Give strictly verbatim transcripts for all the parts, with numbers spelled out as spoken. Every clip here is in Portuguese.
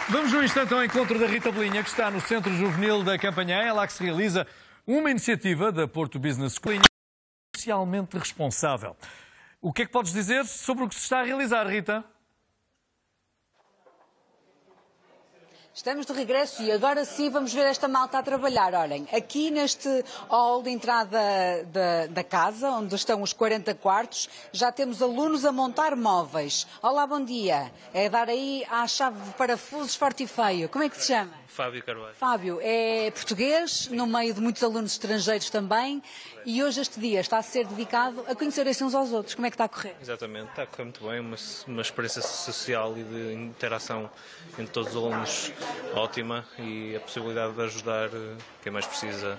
Vamos num instante ao encontro da Rita Belinha, que está no Centro Juvenil da Campanhã. É lá que se realiza uma iniciativa da Porto Business School socialmente responsável. O que é que podes dizer sobre o que se está a realizar, Rita? Estamos de regresso e agora sim vamos ver esta malta a trabalhar. Olhem, aqui neste hall de entrada da, da casa, onde estão os quarenta quartos, já temos alunos a montar móveis. Olá, bom dia. É dar aí à chave de parafusos forte e feio. Como é que se chama? Fábio Carvalho. Fábio, é português, no meio de muitos alunos estrangeiros também, e hoje este dia está a ser dedicado a conhecerem-se uns aos outros. Como é que está a correr? Exatamente, está a correr muito bem, uma, uma experiência social e de interação entre todos os alunos ótima, e a possibilidade de ajudar quem mais precisa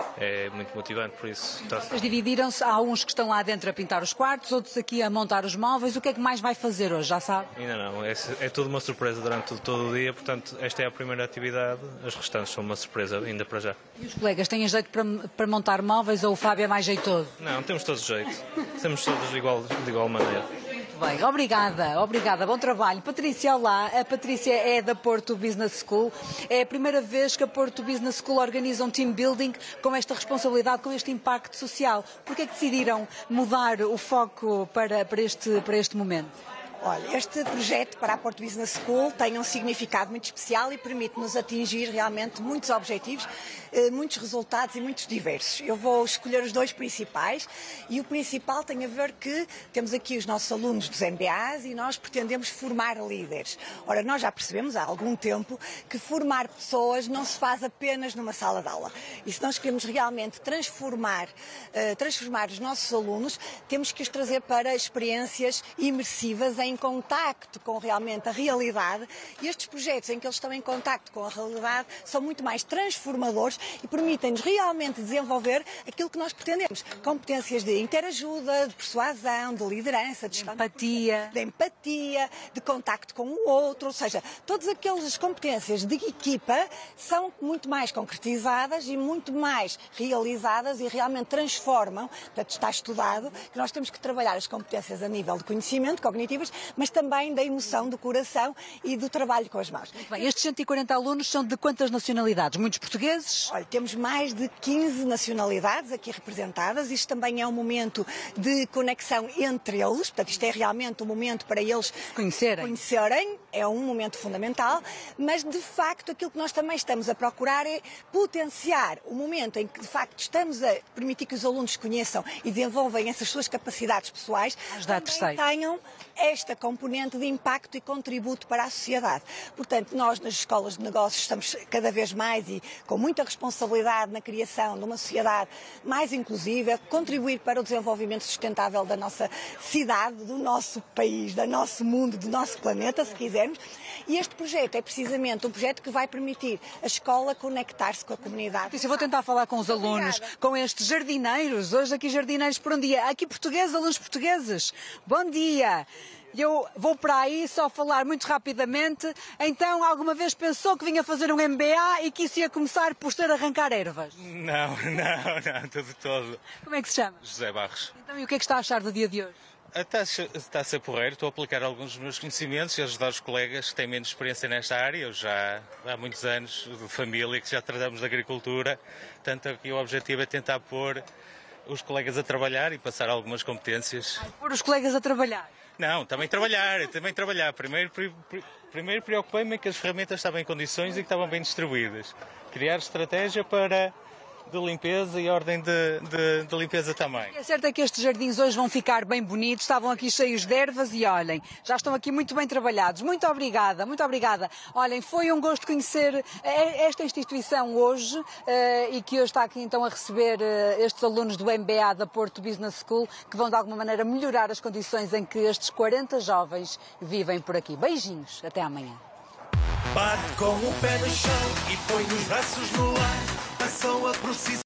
é muito motivante, por isso está... Vocês dividiram-se, há uns que estão lá dentro a pintar os quartos, outros aqui a montar os móveis. O que é que mais vai fazer hoje, já sabe? Ainda não, é, é tudo uma surpresa durante todo, todo o dia, portanto esta é a primeira atividade, as restantes são uma surpresa ainda para já. E os colegas têm jeito para, para montar móveis ou o Fábio é mais jeitoso? Não, temos todos jeito, temos todos de igual, de igual maneira. Bem, obrigada, obrigada, bom trabalho. Patrícia, olá, a Patrícia é da Porto Business School. É a primeira vez que a Porto Business School organiza um team building com esta responsabilidade, com este impacto social. Por que é que decidiram mudar o foco para, para, este, para este momento? Olha, este projeto para a Porto Business School tem um significado muito especial e permite-nos atingir realmente muitos objetivos, muitos resultados e muitos diversos. Eu vou escolher os dois principais, e o principal tem a ver que temos aqui os nossos alunos dos M B As e nós pretendemos formar líderes. Ora, nós já percebemos há algum tempo que formar pessoas não se faz apenas numa sala de aula. E se nós queremos realmente transformar, uh, transformar os nossos alunos, temos que os trazer para experiências imersivas em em contacto com realmente a realidade, e estes projetos em que eles estão em contacto com a realidade são muito mais transformadores e permitem-nos realmente desenvolver aquilo que nós pretendemos. Competências de interajuda, de persuasão, de liderança, de empatia, de empatia, de contacto com o outro, ou seja, todas aquelas competências de equipa são muito mais concretizadas e muito mais realizadas e realmente transformam. Portanto, está estudado que nós temos que trabalhar as competências a nível de conhecimento, cognitivas, mas também da emoção, do coração e do trabalho com as mãos. Muito bem, estes cento e quarenta alunos são de quantas nacionalidades? Muitos portugueses? Olha, temos mais de quinze nacionalidades aqui representadas. Isto também é um momento de conexão entre eles, portanto isto é realmente um momento para eles conhecerem. conhecerem, é um momento fundamental, mas de facto aquilo que nós também estamos a procurar é potenciar o momento em que de facto estamos a permitir que os alunos conheçam e desenvolvem essas suas capacidades pessoais, também tenham esta componente de impacto e contributo para a sociedade. Portanto, nós nas escolas de negócios estamos cada vez mais e com muita responsabilidade na criação de uma sociedade mais inclusiva, contribuir para o desenvolvimento sustentável da nossa cidade, do nosso país, do nosso mundo, do nosso planeta, se quisermos. E este projeto é precisamente um projeto que vai permitir a escola conectar-se com a comunidade. Isso, eu vou tentar falar com os alunos, Obrigada. com estes jardineiros, hoje aqui jardineiros por um dia, aqui portugueses, alunos portugueses. Bom dia! Eu vou para aí só falar muito rapidamente. Então, alguma vez pensou que vinha fazer um M B A e que isso ia começar por ser arrancar ervas? Não, não, não, tudo todo. Como é que se chama? José Barros. Então, e o que é que está a achar do dia de hoje? Está a, está a ser porreiro, estou a aplicar alguns dos meus conhecimentos e ajudar os colegas que têm menos experiência nesta área. Eu já há muitos anos de família que já tratamos de agricultura, portanto aqui o objetivo é tentar pôr os colegas a trabalhar e passar algumas competências. Ai, pôr os colegas a trabalhar? Não, também trabalhar, também trabalhar. Primeiro, primeiro preocupei-me em que as ferramentas estavam em condições e que estavam bem distribuídas. Criar estratégia para de limpeza e ordem de, de, de limpeza também. É certo é que estes jardins hoje vão ficar bem bonitos, estavam aqui cheios de ervas e olhem, já estão aqui muito bem trabalhados. Muito obrigada, muito obrigada. Olhem, foi um gosto conhecer esta instituição hoje e que hoje está aqui então a receber estes alunos do M B A da Porto Business School, que vão de alguma maneira melhorar as condições em que estes quarenta jovens vivem por aqui. Beijinhos, até amanhã. Bate com o pé no chão e põe os braços no ar. A pessoa precisa.